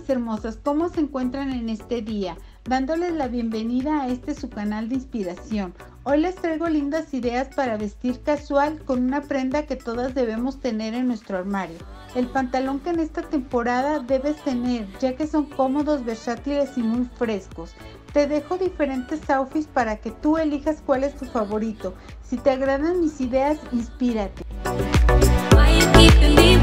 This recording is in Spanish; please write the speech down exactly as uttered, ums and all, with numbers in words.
hermosas, ¿cómo se encuentran en este día? Dándoles la bienvenida a este su canal de inspiración. Hoy les traigo lindas ideas para vestir casual con una prenda que todas debemos tener en nuestro armario. El pantalón que en esta temporada debes tener, ya que son cómodos, versátiles y muy frescos. Te dejo diferentes outfits para que tú elijas cuál es tu favorito. Si te agradan mis ideas, inspírate. Why you keeping me